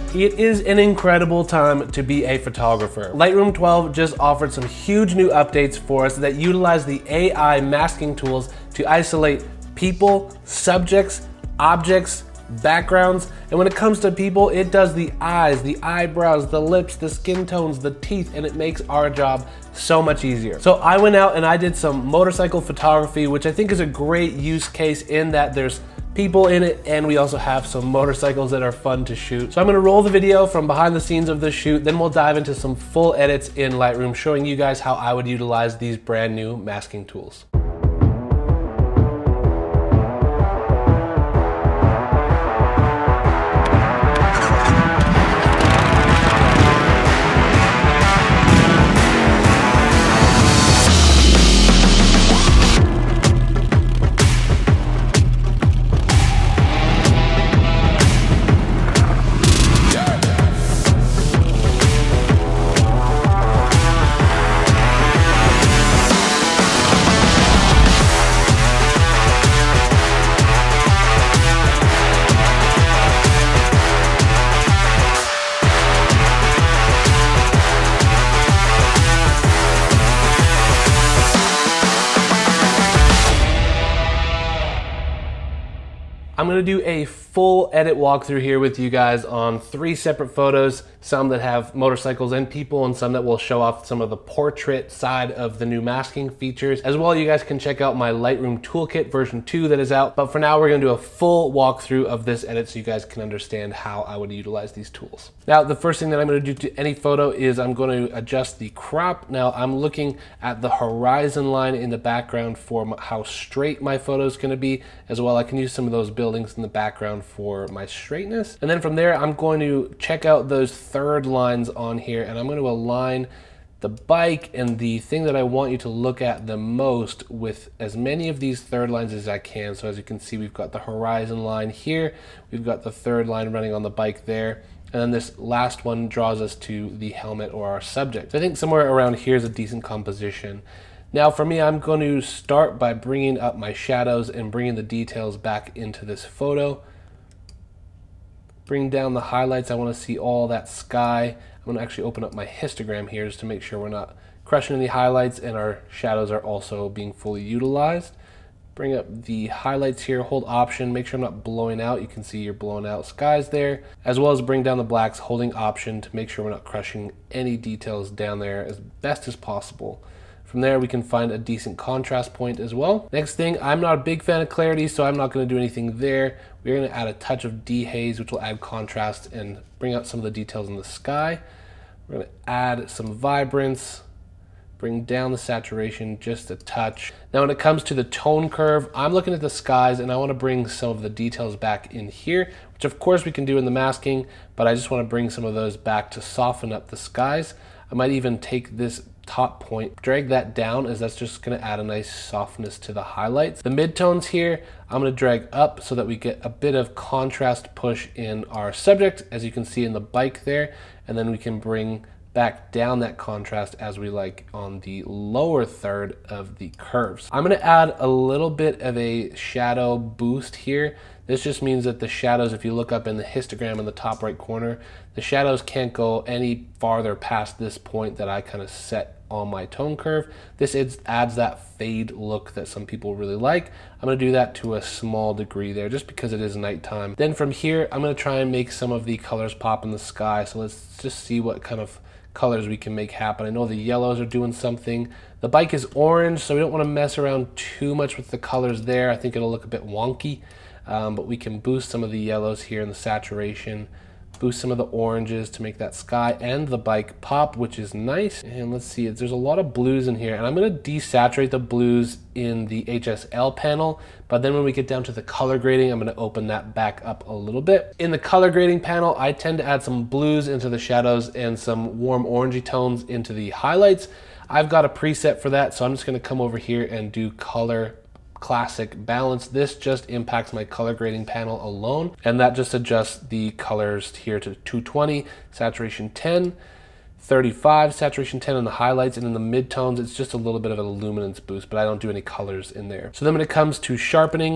It is an incredible time to be a photographer. Lightroom 12 just offered some huge new updates for us that utilize the AI masking tools to isolate people, subjects, objects, backgrounds, and when it comes to people, it does the eyes, the eyebrows, the lips, the skin tones, the teeth, and it makes our job so much easier. So I went out and I did some motorcycle photography, which I think is a great use case in that there's people in it and we also have some motorcycles that are fun to shoot. So I'm gonna roll the video from behind the scenes of the shoot, then we'll dive into some full edits in Lightroom, showing you guys how I would utilize these brand new masking tools. I'm gonna do a full edit walkthrough here with you guys on 3 separate photos, some that have motorcycles and people and some that will show off some of the portrait side of the new masking features. As well, you guys can check out my Lightroom Toolkit version 2 that is out. But for now, we're gonna do a full walkthrough of this edit so you guys can understand how I would utilize these tools. Now, the first thing that I'm gonna do to any photo is I'm gonna adjust the crop. Now, I'm looking at the horizon line in the background for how straight my photo is gonna be. As well, I can use some of those buildings in the background for my straightness. And then from there, I'm going to check out those third lines on here and I'm going to align the bike and the thing that I want you to look at the most with as many of these third lines as I can. So as you can see, we've got the horizon line here, we've got the third line running on the bike there, and then this last one draws us to the helmet or our subject. So I think somewhere around here is a decent composition. Now for me, I'm going to start by bringing up my shadows and bringing the details back into this photo. Bring down the highlights. I want to see all that sky. I'm going to actually open up my histogram here just to make sure we're not crushing any highlights and our shadows are also being fully utilized. Bring up the highlights here, hold Option, make sure I'm not blowing out. You can see your blown out skies there, as well as bring down the blacks, holding Option to make sure we're not crushing any details down there as best as possible. From there, we can find a decent contrast point as well. Next thing, I'm not a big fan of clarity, so I'm not going to do anything there. We're going to add a touch of dehaze, which will add contrast and bring out some of the details in the sky. We're going to add some vibrance, bring down the saturation just a touch. Now, when it comes to the tone curve, I'm looking at the skies and I want to bring some of the details back in here, which of course we can do in the masking, but I just want to bring some of those back to soften up the skies. I might even take this top point, drag that down, as that's just going to add a nice softness to the highlights. The midtones here, I'm going to drag up so that we get a bit of contrast push in our subject, as you can see in the bike there, and then we can bring back down that contrast as we like on the lower third of the curves. I'm going to add a little bit of a shadow boost here. This just means that the shadows, if you look up in the histogram in the top right corner, the shadows can't go any farther past this point that I kind of set on my tone curve. This adds that fade look that some people really like. I'm going to do that to a small degree there just because it is nighttime. Then from here, I'm going to try and make some of the colors pop in the sky. So let's just see what kind of colors we can make happen. I know the yellows are doing something. The bike is orange, so we don't want to mess around too much with the colors there. I think it'll look a bit wonky, but we can boost some of the yellows here in the saturation, boost some of the oranges to make that sky and the bike pop, which is nice. And let's see, there's a lot of blues in here, and I'm going to desaturate the blues in the HSL panel, but then when we get down to the color grading, I'm going to open that back up a little bit. In the color grading panel, I tend to add some blues into the shadows and some warm orangey tones into the highlights. I've got a preset for that, so I'm just going to come over here and do color classic balance. This just impacts my color grading panel alone, and that just adjusts the colors here to 220, saturation 10, 35, saturation 10 in the highlights, and in the midtones, it's just a little bit of a luminance boost, but I don't do any colors in there. So then when it comes to sharpening,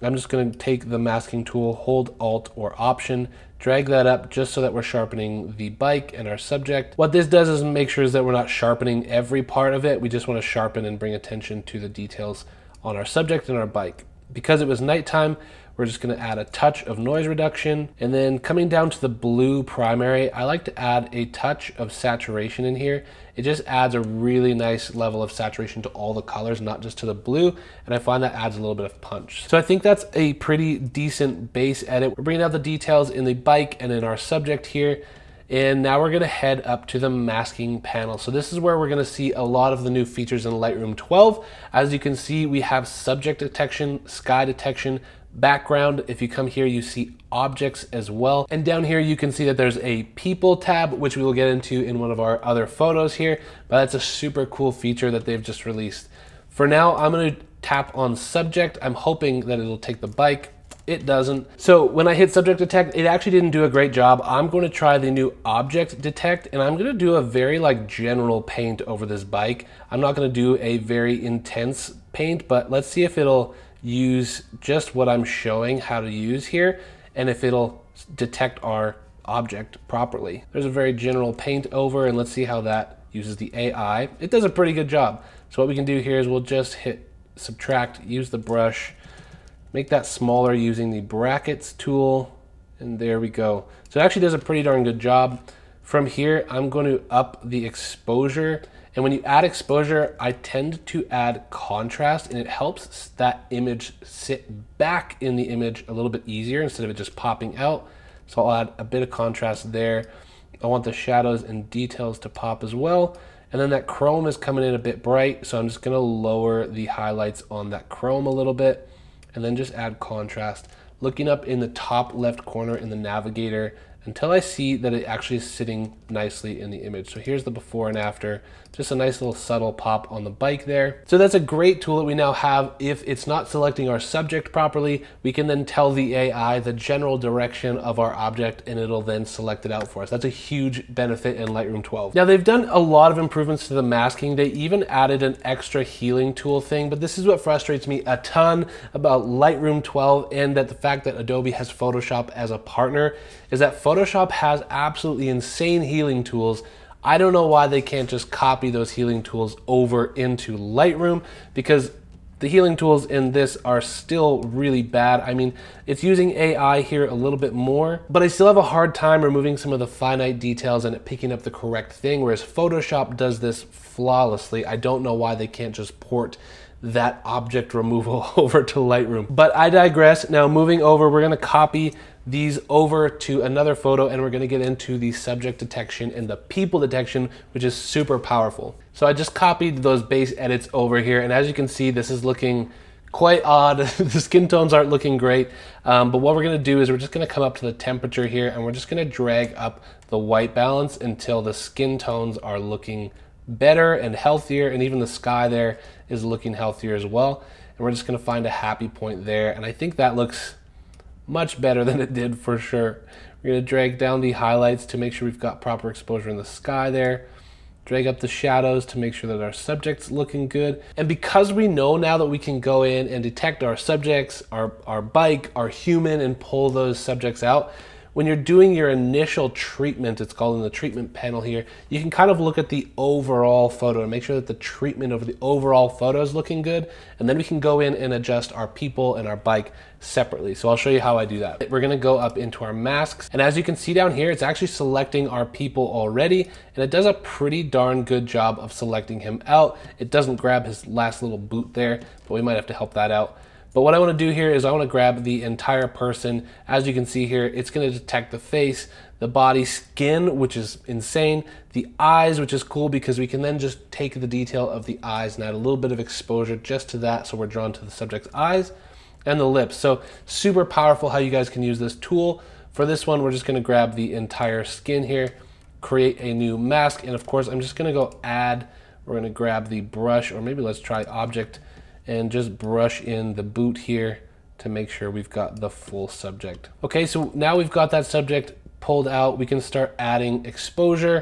I'm just going to take the masking tool, hold Alt or Option, drag that up just so that we're sharpening the bike and our subject. What this does is make sure that we're not sharpening every part of it. We just want to sharpen and bring attention to the details on our subject and our bike. Because it was nighttime, we're just going to add a touch of noise reduction. And then coming down to the blue primary, I like to add a touch of saturation in here. It just adds a really nice level of saturation to all the colors, not just to the blue. And I find that adds a little bit of punch. So I think that's a pretty decent base edit. We're bringing out the details in the bike and in our subject here. And now we're gonna head up to the masking panel. So this is where we're gonna see a lot of the new features in Lightroom 12. As you can see, we have subject detection, sky detection, background. If you come here, you see objects as well. And down here, you can see that there's a people tab, which we will get into in one of our other photos here, but that's a super cool feature that they've just released. For now, I'm gonna tap on subject. I'm hoping that it'll take the bike. It doesn't. So when I hit subject detect, it actually didn't do a great job. I'm going to try the new object detect, and I'm going to do a very general paint over this bike. I'm not going to do a very intense paint, but let's see if it'll use just what I'm showing how to use here, and if it'll detect our object properly. There's a very general paint over, and let's see how that uses the AI. It does a pretty good job. So what we can do here is we'll just hit subtract, use the brush, make that smaller using the brackets tool, and there we go. So it actually does a pretty darn good job. From here, I'm going to up the exposure. And when you add exposure, I tend to add contrast, and it helps that image sit back in the image a little bit easier instead of it just popping out. So I'll add a bit of contrast there. I want the shadows and details to pop as well. And then that chrome is coming in a bit bright, so I'm just gonna lower the highlights on that chrome a little bit, and then just add contrast. Looking up in the top left corner in the navigator until I see that it actually is sitting nicely in the image. So here's the before and after, just a nice little subtle pop on the bike there. So that's a great tool that we now have. If it's not selecting our subject properly, we can then tell the AI the general direction of our object, and it'll then select it out for us. That's a huge benefit in Lightroom 12. Now they've done a lot of improvements to the masking. They even added an extra healing tool thing, but this is what frustrates me a ton about Lightroom 12, and that the fact that Adobe has Photoshop as a partner is that Photoshop has absolutely insane healing tools. I don't know why they can't just copy those healing tools over into Lightroom, because the healing tools in this are still really bad. I mean, it's using AI here a little bit more, but I still have a hard time removing some of the finite details and it picking up the correct thing, whereas Photoshop does this flawlessly. I don't know why they can't just port that object removal over to Lightroom. But I digress. Now moving over, we're gonna copy these over to another photo, and we're gonna get into the subject detection and the people detection, which is super powerful. So I just copied those base edits over here, and as you can see, this is looking quite odd. The skin tones aren't looking great, but what we're gonna do is we're just gonna come up to the temperature here, and we're just gonna drag up the white balance until the skin tones are looking better and healthier, and even the sky there is looking healthier as well. And we're just gonna find a happy point there, and I think that looks much better than it did for sure. We're gonna drag down the highlights to make sure we've got proper exposure in the sky there. Drag up the shadows to make sure that our subject's looking good. And because we know now that we can go in and detect our subjects, our bike, our human, and pull those subjects out, when you're doing your initial treatment, it's called in the treatment panel here, you can kind of look at the overall photo and make sure that the treatment over the overall photo is looking good. And then we can go in and adjust our people and our bike separately. So I'll show you how I do that. We're gonna go up into our masks. And as you can see down here, it's actually selecting our people already. And it does a pretty darn good job of selecting him out. It doesn't grab his last little boot there, but we might have to help that out. But what I want to do here is I want to grab the entire person. As you can see here, it's going to detect the face, the body, skin, which is insane, the eyes, which is cool because we can then just take the detail of the eyes and add a little bit of exposure just to that, so we're drawn to the subject's eyes, and the lips. So super powerful how you guys can use this tool. For this one, we're just going to grab the entire skin here, create a new mask, and of course I'm just going to go add, we're going to grab the brush, or maybe let's try object, and just brush in the boot here to make sure we've got the full subject. Okay, so now we've got that subject pulled out, we can start adding exposure.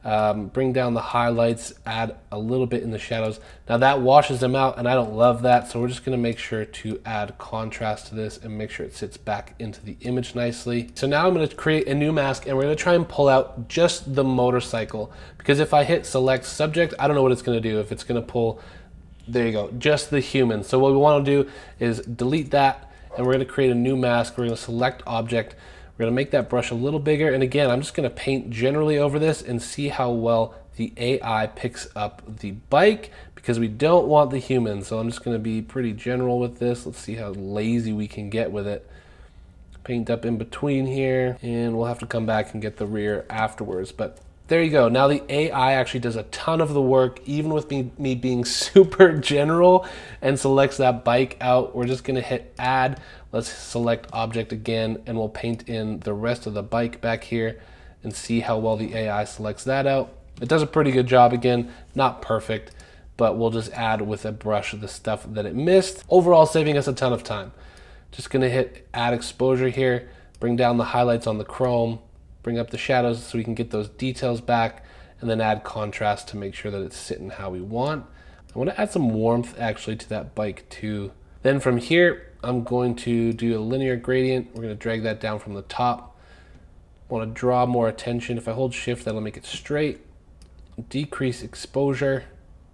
bring down the highlights, add a little bit in the shadows. Now that washes them out and I don't love that, so we're just gonna make sure to add contrast to this and make sure it sits back into the image nicely. So now I'm gonna create a new mask and we're gonna try and pull out just the motorcycle, because if I hit select subject, I don't know what it's gonna do. If it's gonna pull, there you go, just the human. So what we wanna do is delete that and we're gonna create a new mask. We're gonna select object. We're gonna make that brush a little bigger. And again, I'm just gonna paint generally over this and see how well the AI picks up the bike, because we don't want the human. So I'm just gonna be pretty general with this. Let's see how lazy we can get with it. Paint up in between here, and we'll have to come back and get the rear afterwards. But there you go. Now the AI actually does a ton of the work, even with me being super general, and selects that bike out. We're just gonna hit add. Let's select object again, and we'll paint in the rest of the bike back here and see how well the AI selects that out. It does a pretty good job. Again, not perfect, but we'll just add with a brush the stuff that it missed. Overall, saving us a ton of time. Just gonna hit add exposure here, bring down the highlights on the chrome, bring up the shadows so we can get those details back, and then add contrast to make sure that it's sitting how we want. I want to add some warmth actually to that bike too. Then from here, I'm going to do a linear gradient. We're going to drag that down from the top. I want to draw more attention. If I hold shift, that'll make it straight. Decrease exposure.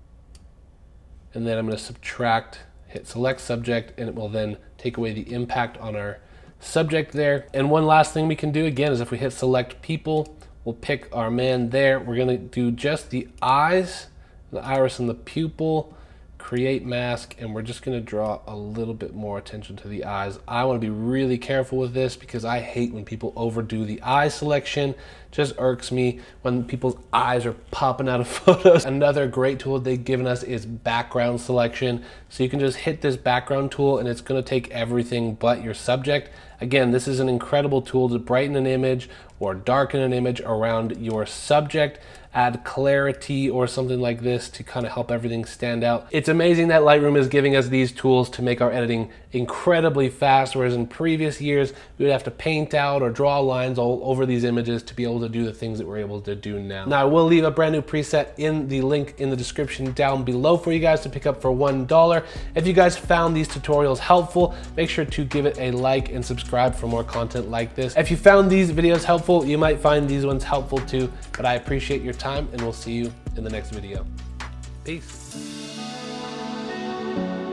And then I'm going to subtract, hit select subject, and it will then take away the impact on our subject there. And one last thing we can do again is if we hit select people, we'll pick our man there. We're gonna do just the eyes, the iris and the pupil, create mask, and we're just gonna draw a little bit more attention to the eyes. I wanna be really careful with this because I hate when people overdo the eye selection. Just irks me when people's eyes are popping out of photos. Another great tool they've given us is background selection. So you can just hit this background tool and it's gonna take everything but your subject. Again, this is an incredible tool to brighten an image or darken an image around your subject, add clarity or something like this to kind of help everything stand out. It's amazing that Lightroom is giving us these tools to make our editing incredibly fast, whereas in previous years, we would have to paint out or draw lines all over these images to be able to do the things that we're able to do now. Now, I will leave a brand new preset in the link in the description down below for you guys to pick up for $1. If you guys found these tutorials helpful, make sure to give it a like and subscribe for more content like this. If you found these videos helpful, you might find these ones helpful too, but I appreciate your time and we'll see you in the next video. Peace.